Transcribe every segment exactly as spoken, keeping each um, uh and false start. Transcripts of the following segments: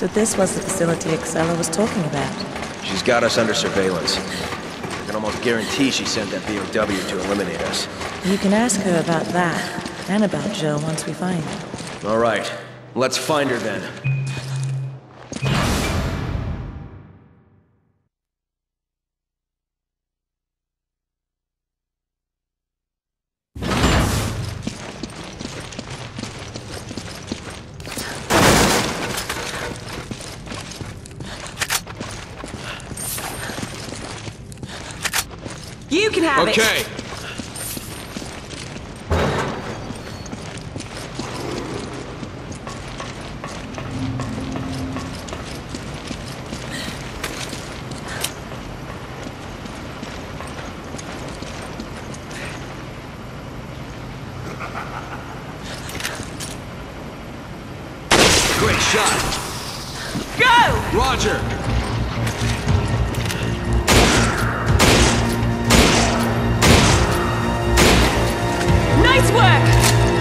So this was the facility Excella was talking about. She's got us under surveillance. I can almost guarantee she sent that B O W to eliminate us. You can ask her about that, and about Jill once we find her. All right, let's find her then. You can have it! Okay. Great shot. Go! Roger. Nice work!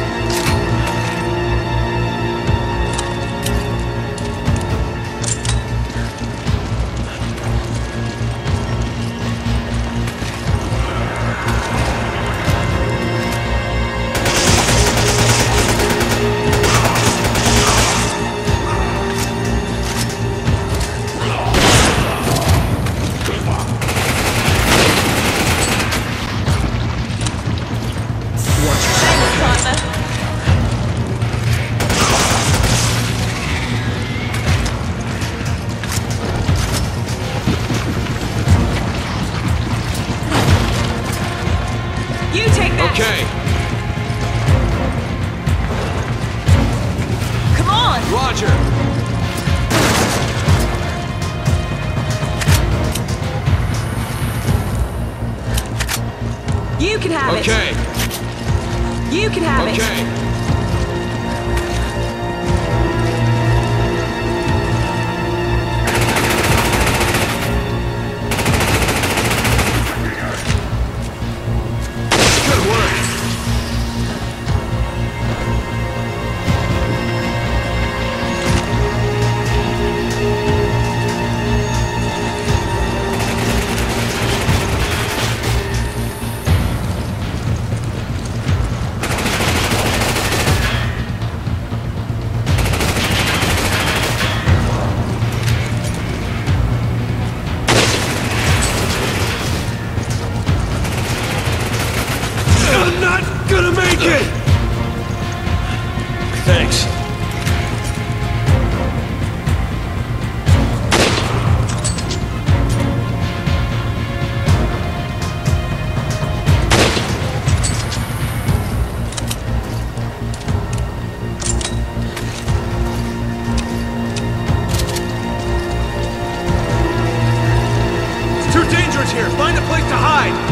Okay. Come on! Roger. You can have okay. it! You can have okay. it! Okay. Gonna make it! Thanks. It's too dangerous here! Find a place to hide!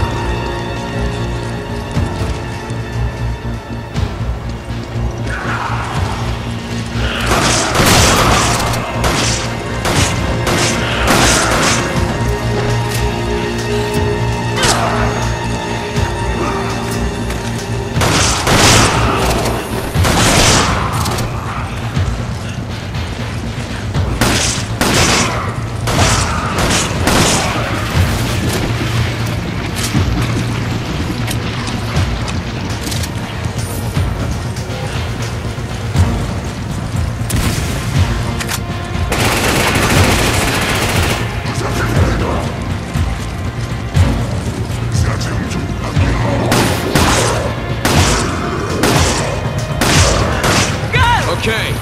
Okay.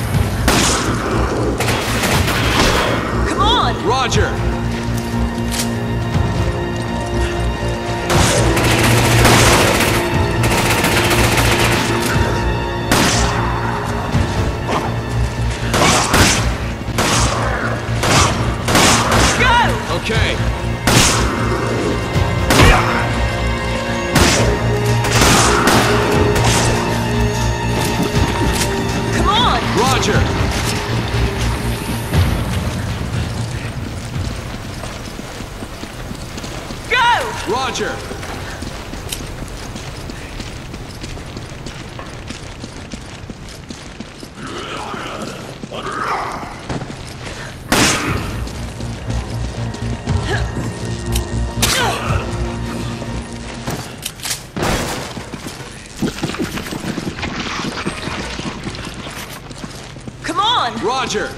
Come on! Roger. Go! Okay. Roger! Go! Roger! on! Roger!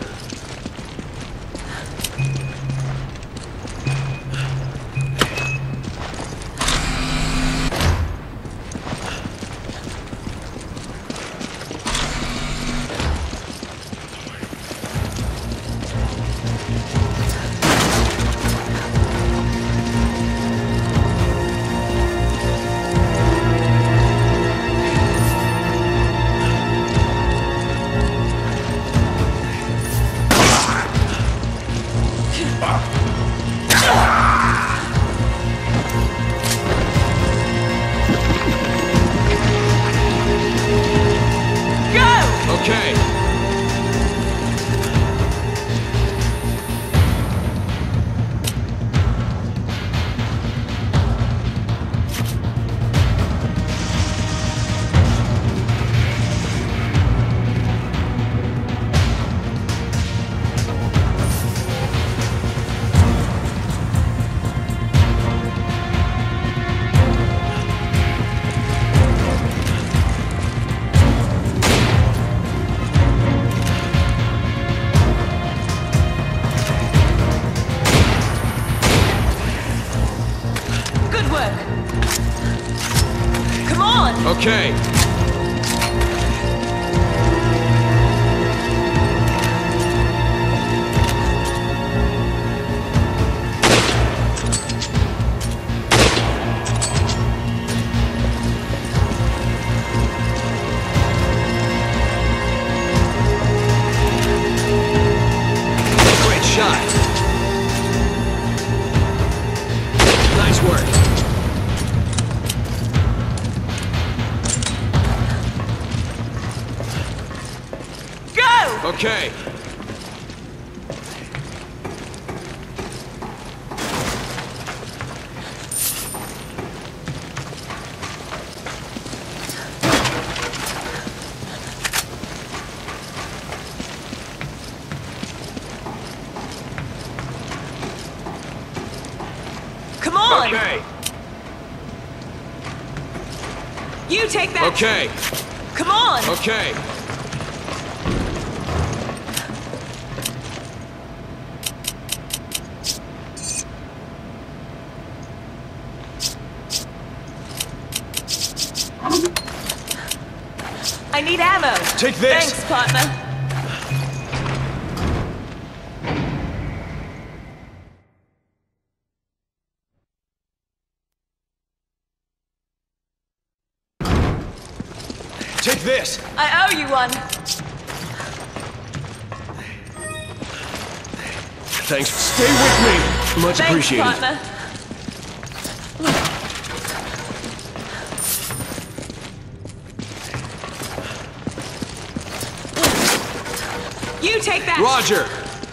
Okay. Okay. Great shot. Nice work. Okay. Come on! Okay. You take that! Okay. Come on! Okay. I need ammo. Take this. Thanks, partner. Take this. I owe you one. Thanks. Stay with me. Much Thanks, appreciated. partner. You take that. Roger.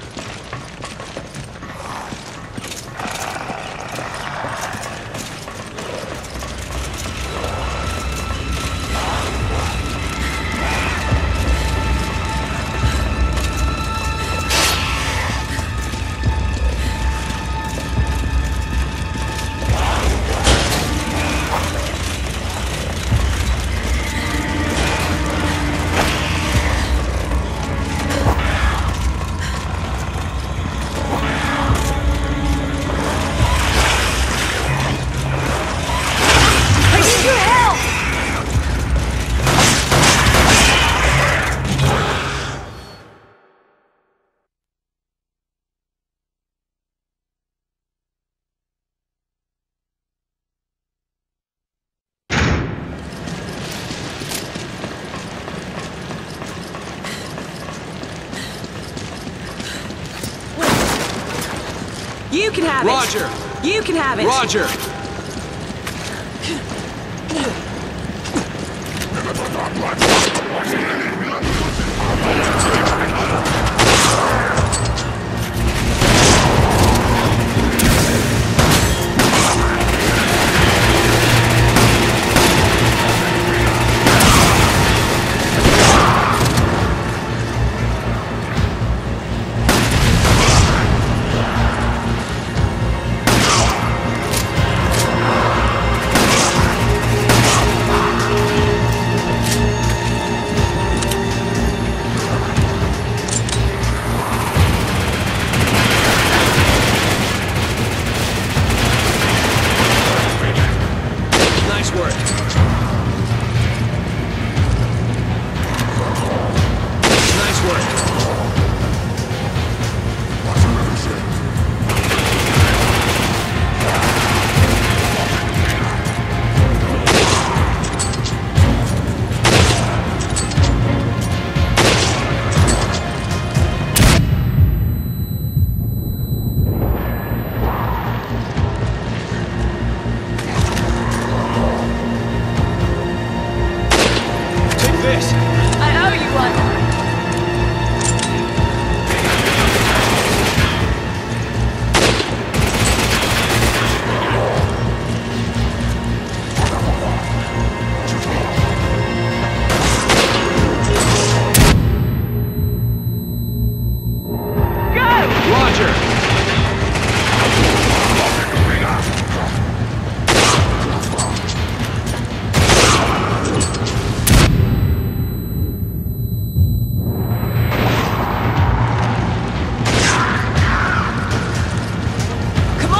You can have Roger. it. Roger. You can have it. Roger.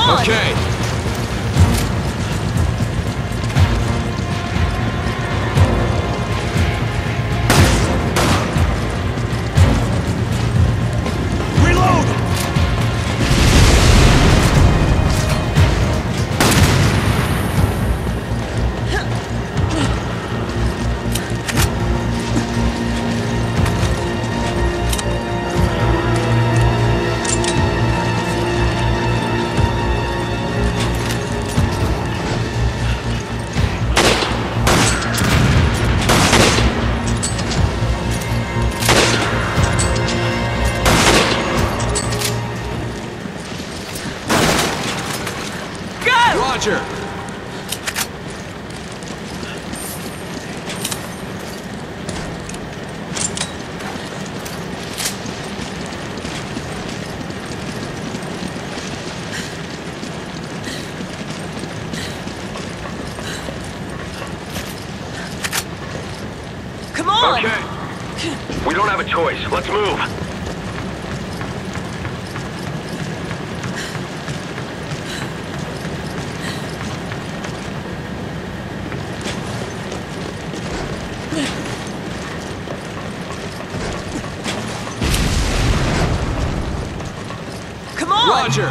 on! Okay. Reload! Roger. Come on! Okay. We don't have a choice. Let's move. Come on! Roger.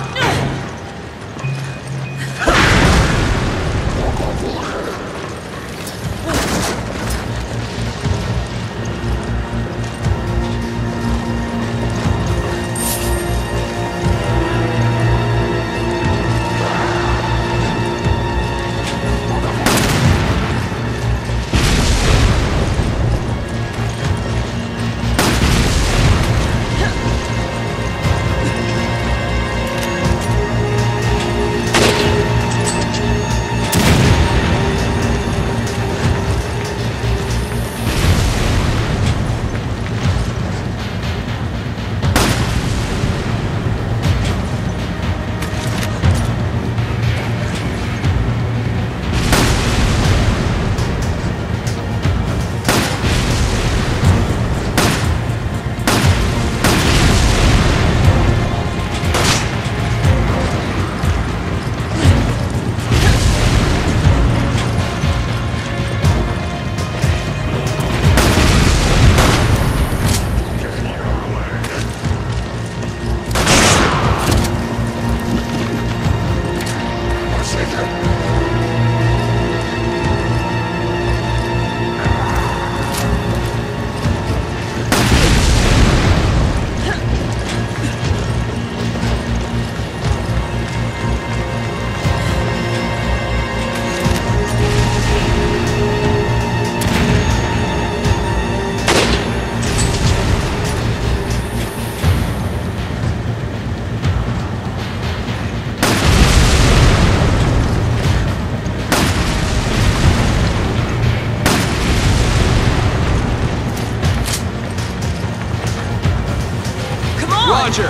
Roger.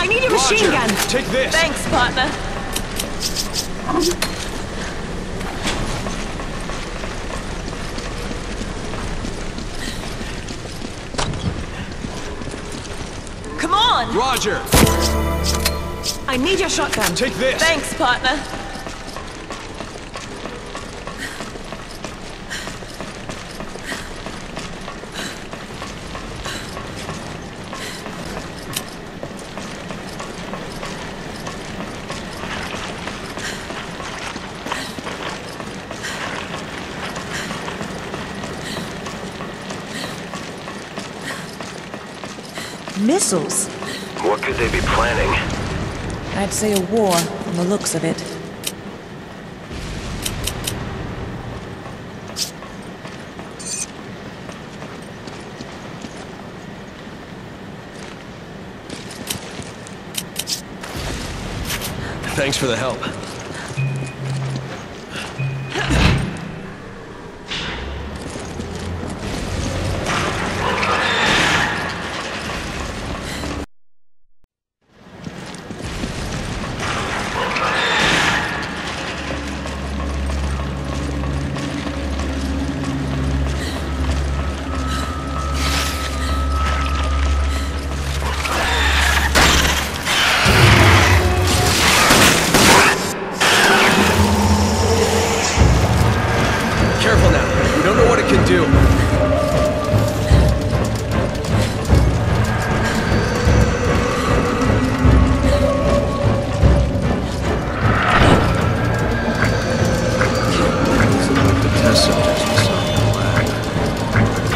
I need a Roger. machine gun. Take this. Thanks, partner. Come on! Roger. I need your shotgun. Take this. Thanks, partner. Missiles? What could they be planning? I'd say a war, from the looks of it. Thanks for the help. Careful now. We don't know what it can do. The test subjects we saw in the lab.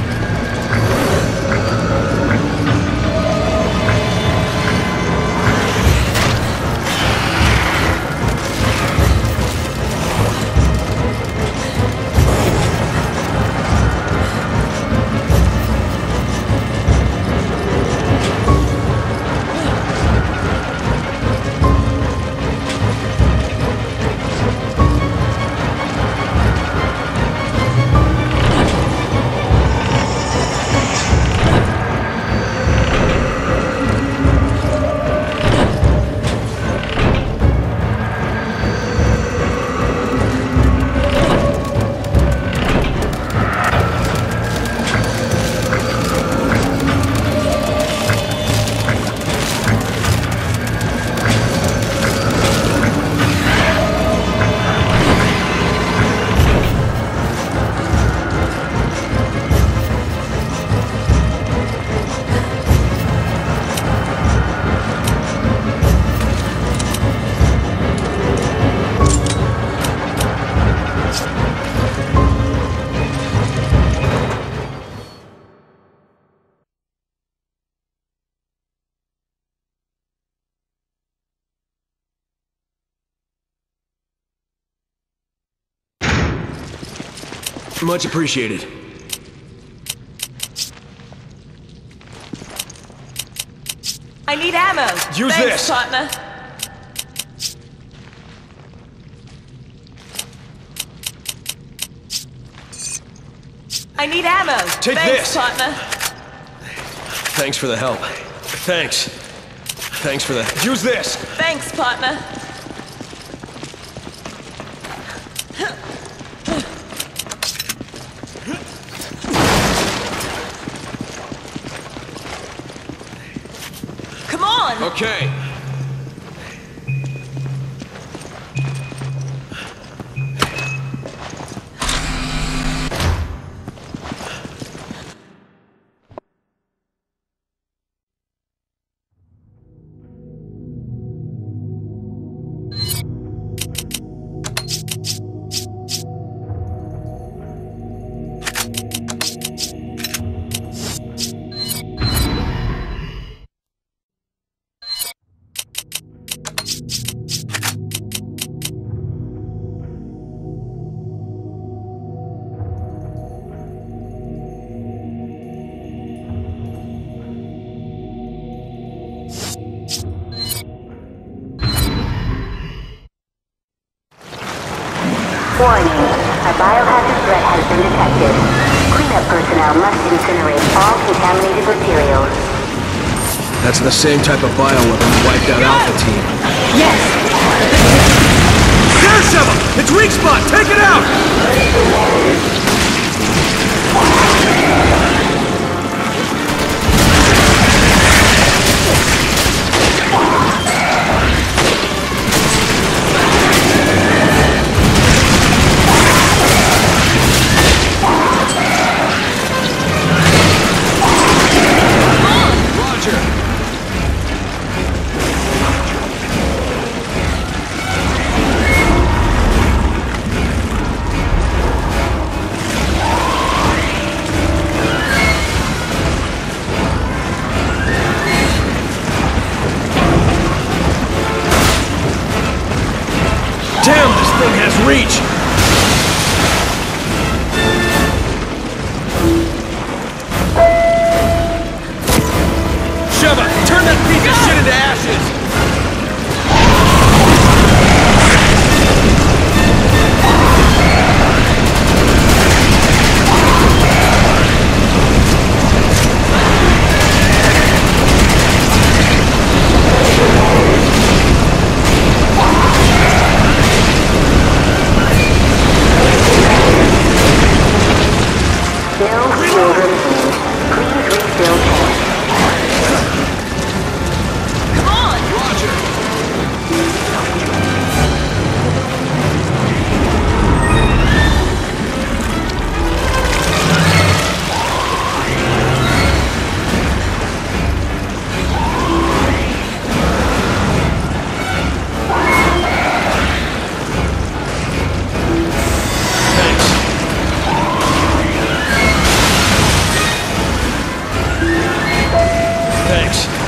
Much appreciated. I need ammo. Use Thanks, this. partner. I need ammo. Take Thanks, this. partner. Thanks for the help. Thanks. Thanks for the... Use this! Thanks, partner. Come on! Okay. Warning, a biohazard threat has been detected. Cleanup personnel must incinerate all contaminated materials. That's the same type of bioweapon that wiped out Alpha Team. Yes! There, Sheva! It's weak spot! Take it out! Damn, this thing has reach! Sheva, turn that piece of shit into ashes! Bills will remain. Please refill tank. Come on! Roger! Thanks.